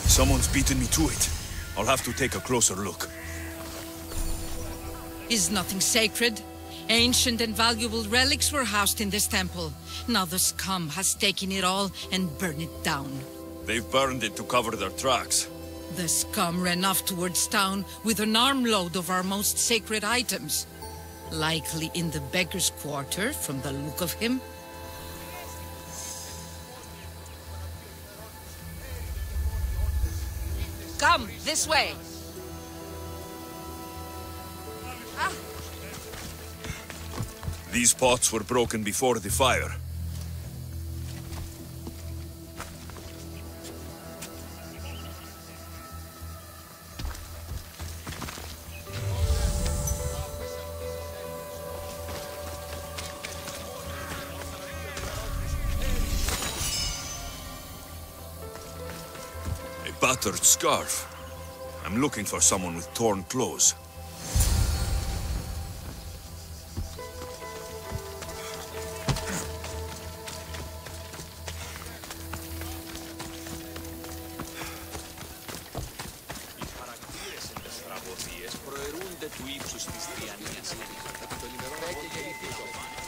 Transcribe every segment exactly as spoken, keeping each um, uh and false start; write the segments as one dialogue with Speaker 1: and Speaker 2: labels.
Speaker 1: Someone's beaten me to it. I'll have to take a closer look.
Speaker 2: Is nothing sacred? Ancient and valuable relics were housed in this temple. Now the scum has taken it all and burned it down.
Speaker 1: They've burned it to cover their tracks.
Speaker 2: The scum ran off towards town with an armload of our most sacred items. Likely in the beggar's quarter, from the look of him. Come, this way! Ah.
Speaker 1: These pots were broken before the fire. Battered scarf. I'm looking for someone with torn clothes.
Speaker 3: Οι χαρακτήρες εν τες τραγωδίες προαιρούνται του ύψους της τριανίας. Το ενημερώνω και γεννηθήσω.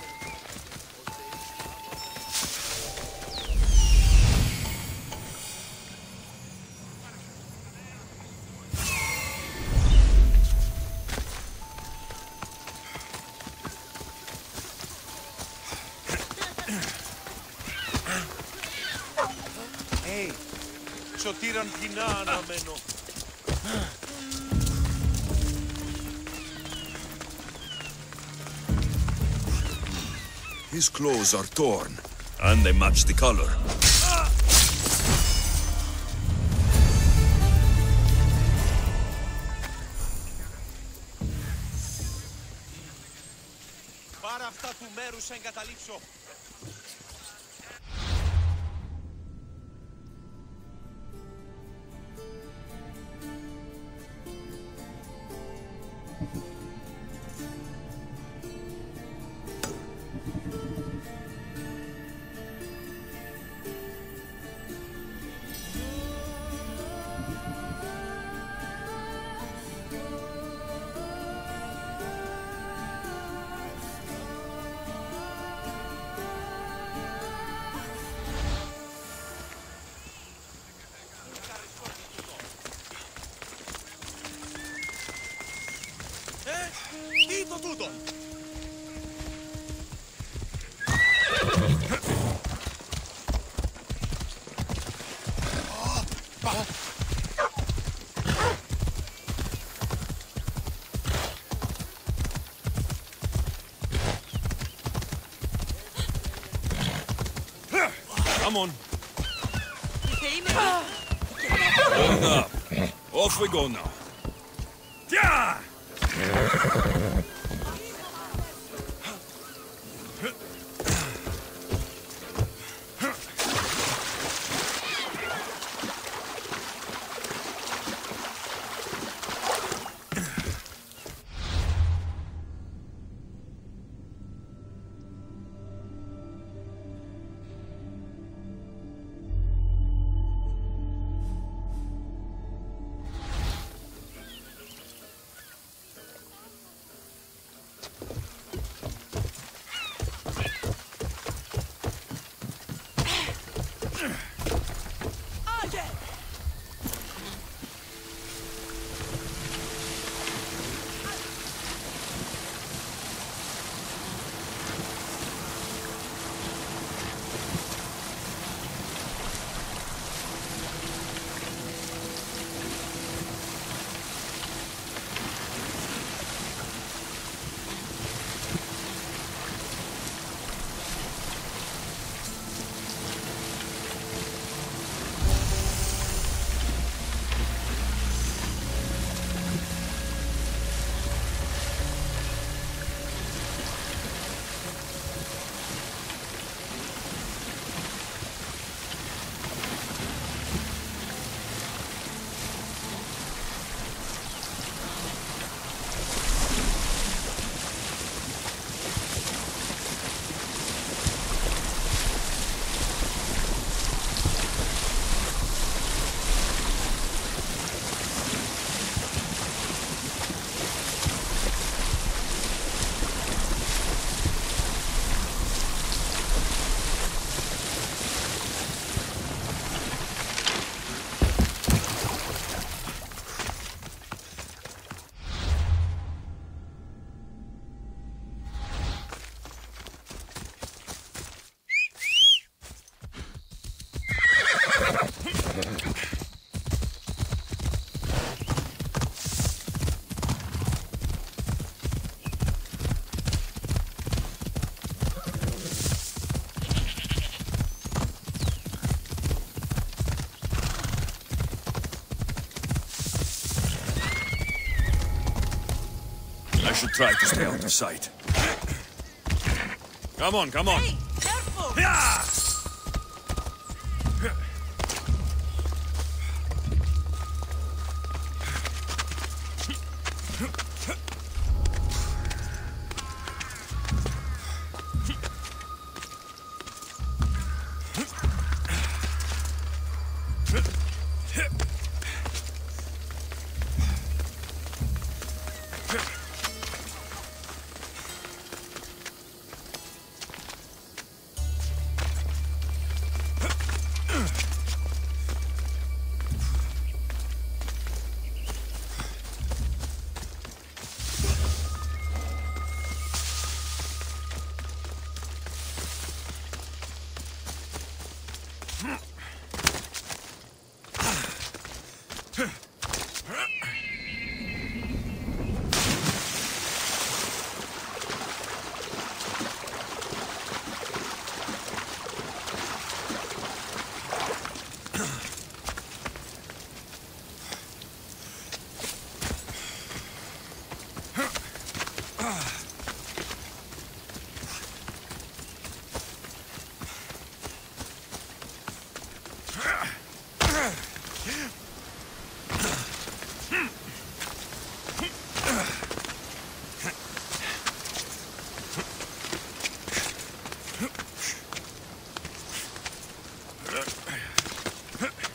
Speaker 4: Σωτήραν κοινά αναμένω.
Speaker 1: His clothes are torn, and they match the color.
Speaker 4: Πάρε αυτά του μέρους να εγκαταλείψω. Τι το τούτο!
Speaker 1: Come on. Hold up. Off we go now. Yeah! I should try to stay out of sight. Come on, come on.
Speaker 2: Hey, careful!
Speaker 1: Yeah! Huh?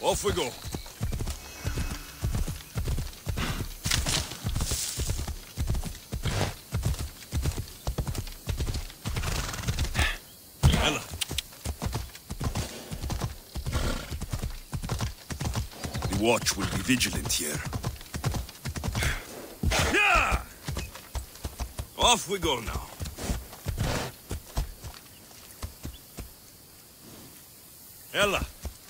Speaker 1: Off we go. Ella. The watch will be vigilant here. Yeah! Off we go now. Ella.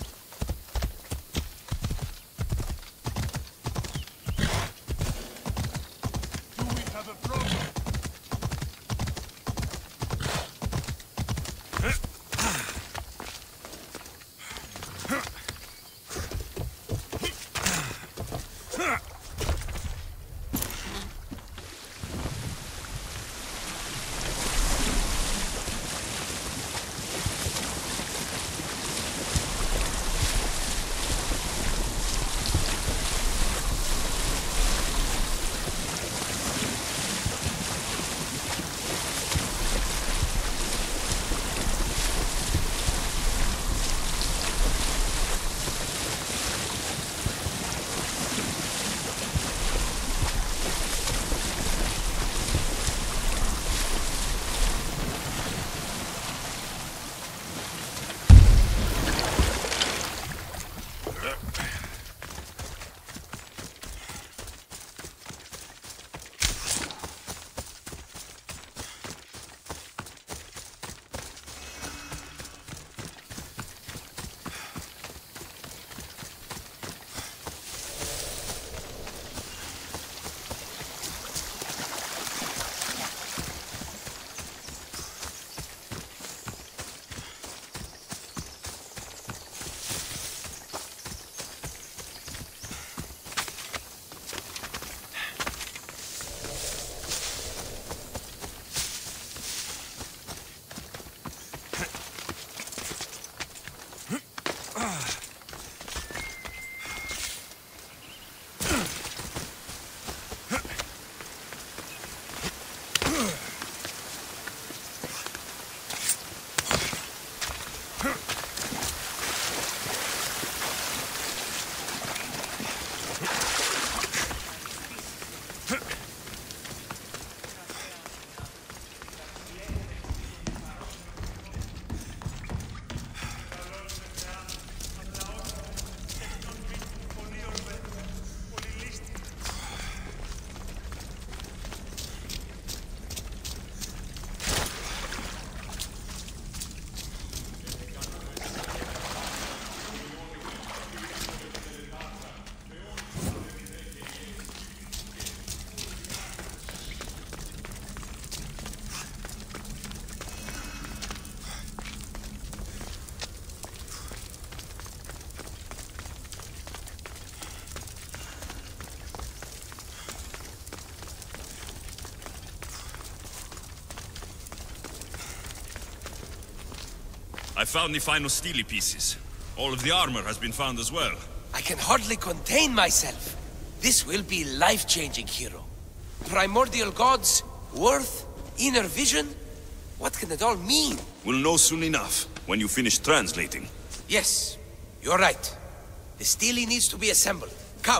Speaker 1: I found the final steely pieces. All of the armor has been found as well.
Speaker 5: I can hardly contain myself. This will be life-changing, hero. Primordial gods, worth, inner vision. What can it all mean?
Speaker 1: We'll know soon enough, when you finish translating.
Speaker 5: Yes, you're right. The Stele needs to be assembled. Come.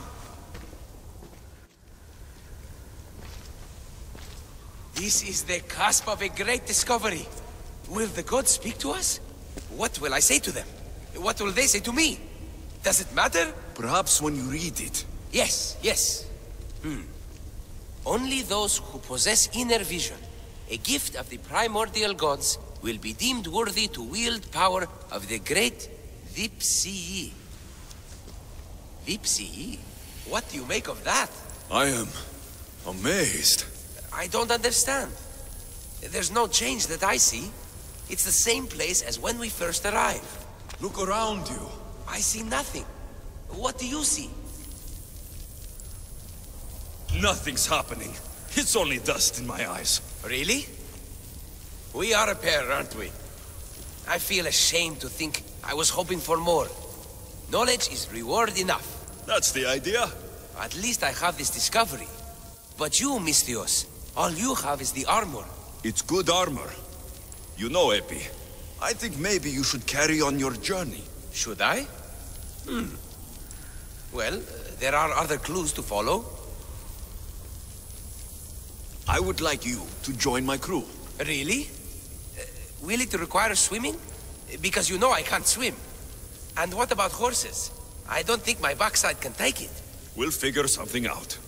Speaker 5: This is the cusp of a great discovery. Will the gods speak to us? What will I say to them? What will they say to me? Does it matter?
Speaker 1: Perhaps when you read it.
Speaker 5: Yes, yes. Hmm. Only those who possess inner vision, a gift of the primordial gods, will be deemed worthy to wield power of the great Vipsii. Vipsii? What do you make of that?
Speaker 1: I am amazed.
Speaker 5: I don't understand. There's no change that I see. It's the same place as when we first arrived.
Speaker 1: Look around you.
Speaker 5: I see nothing. What do you see?
Speaker 1: Nothing's happening. It's only dust in my eyes.
Speaker 5: Really? We are a pair, aren't we? I feel ashamed to think I was hoping for more. Knowledge is reward enough.
Speaker 1: That's the idea.
Speaker 5: At least I have this discovery. But you, Misthios, all you have is the armor.
Speaker 1: It's good armor. You know, Epi, I think maybe you should carry on your journey.
Speaker 5: Should I? Hmm. Well, uh, there are other clues to follow.
Speaker 1: I would like you to join my crew.
Speaker 5: Really? Uh, will it require swimming? Because you know I can't swim. And what about horses? I don't think my backside can take it.
Speaker 1: We'll figure something out.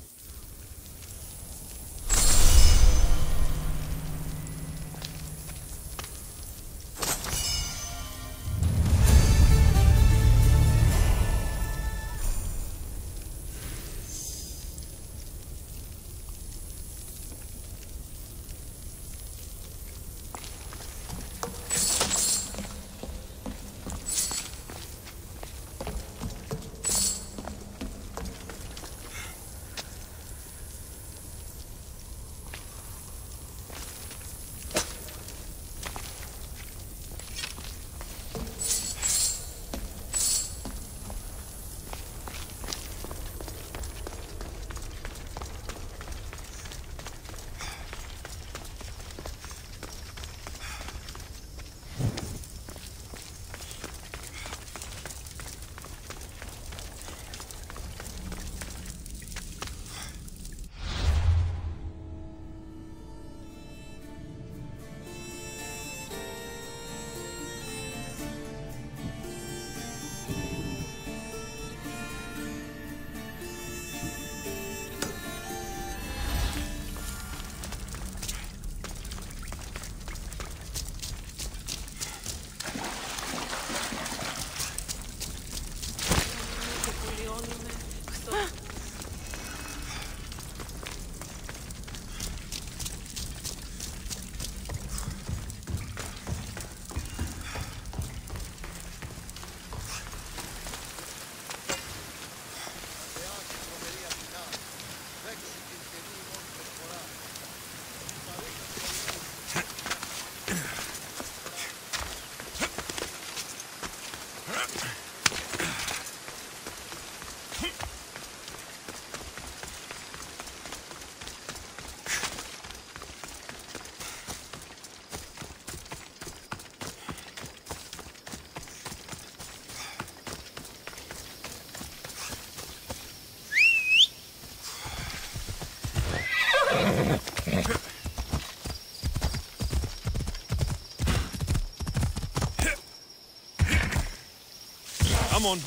Speaker 4: Come on.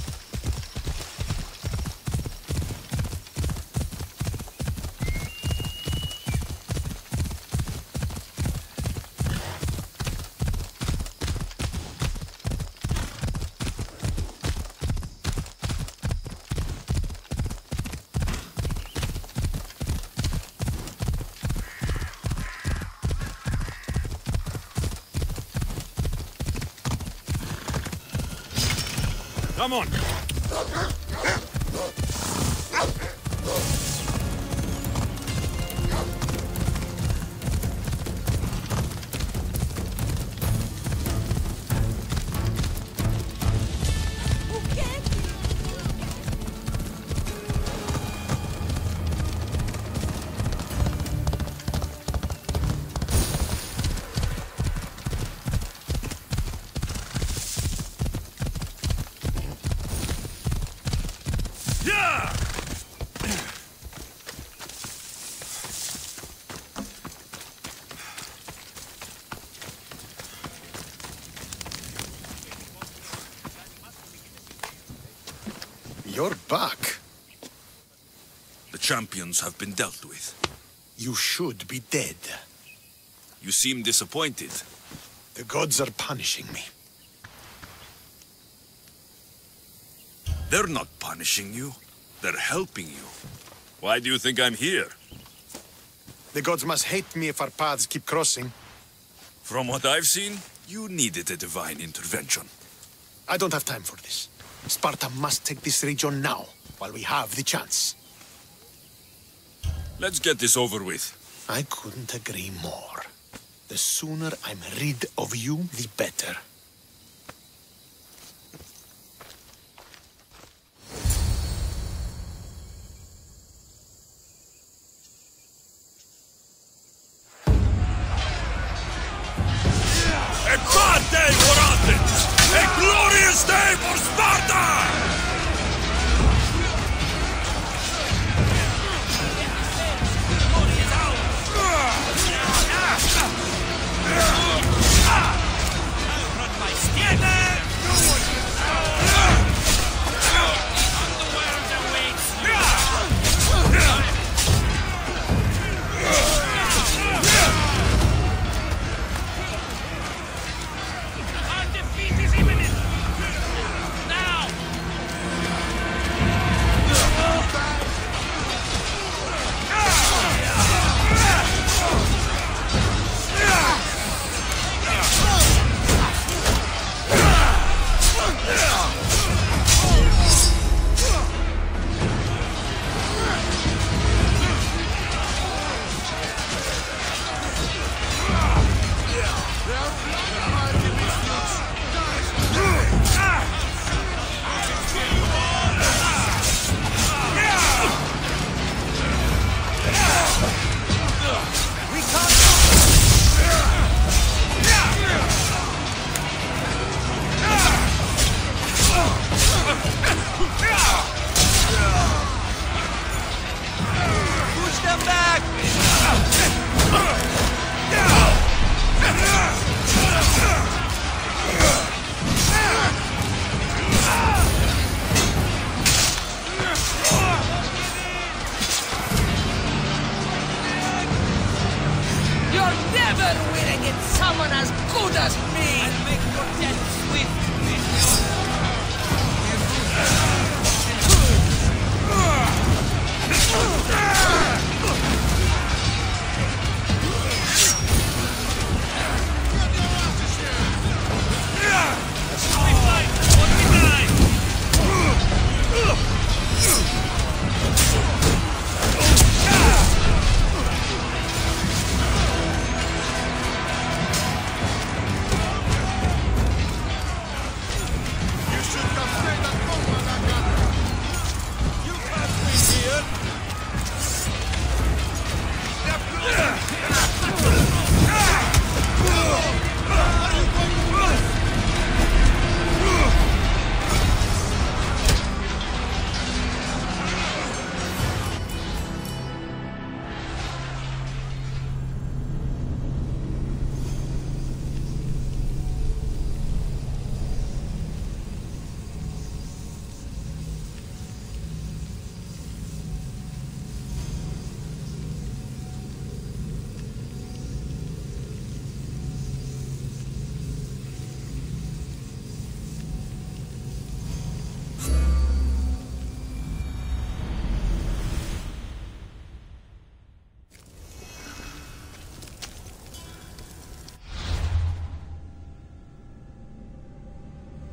Speaker 1: Come on!
Speaker 6: You're back.
Speaker 1: The champions have been dealt with.
Speaker 6: You should be dead.
Speaker 1: You seem disappointed.
Speaker 6: The gods are punishing me.
Speaker 1: They're not punishing you. They're helping you. Why do you think I'm here?
Speaker 6: The gods must hate me if our paths keep crossing.
Speaker 1: From what I've seen, you needed a divine intervention.
Speaker 6: I don't have time for this. Sparta must take this region now, while we have the chance.
Speaker 1: Let's get this over with.
Speaker 6: I couldn't agree more. The sooner I'm rid of you, the better.
Speaker 1: A bad day for Athens! A glorious day for Sparta!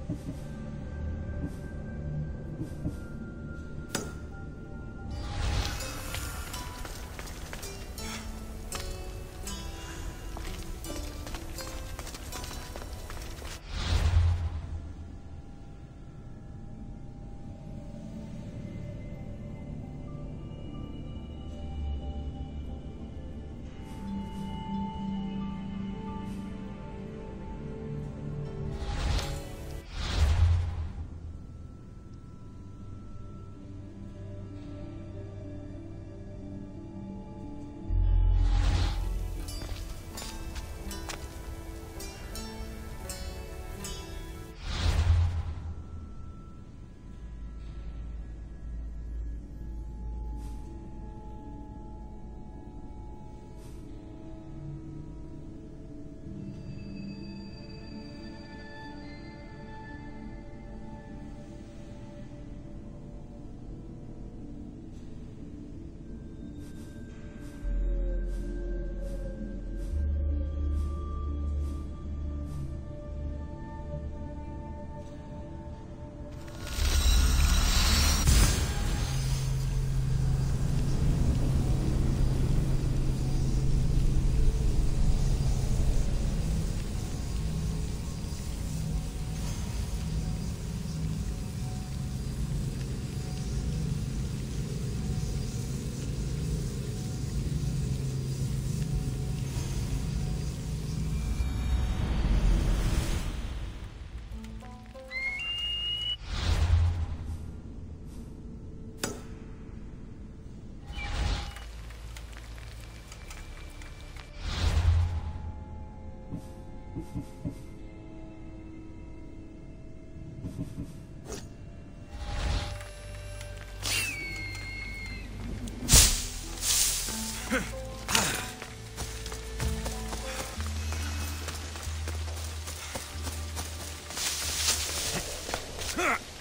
Speaker 1: Huh!